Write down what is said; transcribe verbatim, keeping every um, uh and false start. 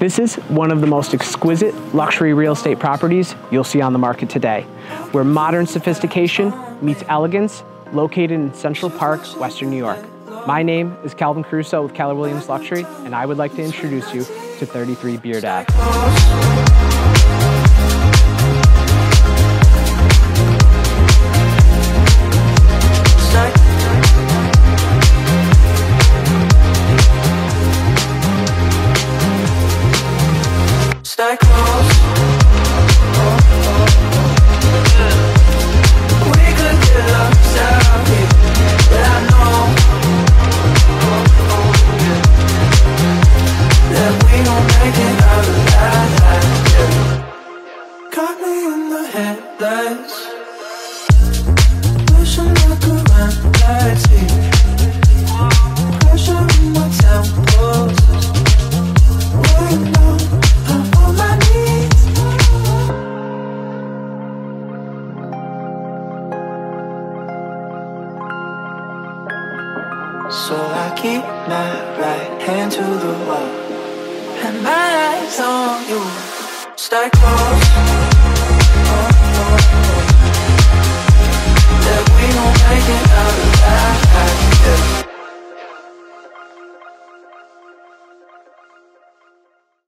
This is one of the most exquisite luxury real estate properties you'll see on the market today, where modern sophistication meets elegance, located in Central Park, Western New York. My name is Calvin Caruso with Keller Williams Luxury, and I would like to introduce you to thirty-three Beard Ave. Stay close. We could get lost out here, but I know that we gon' make it out alive. Yeah. Got me in the headlights, wishing I could run backseat. Pressure in my temples, waiting on so I keep my right hand to the wall and my eyes on you. Stay close.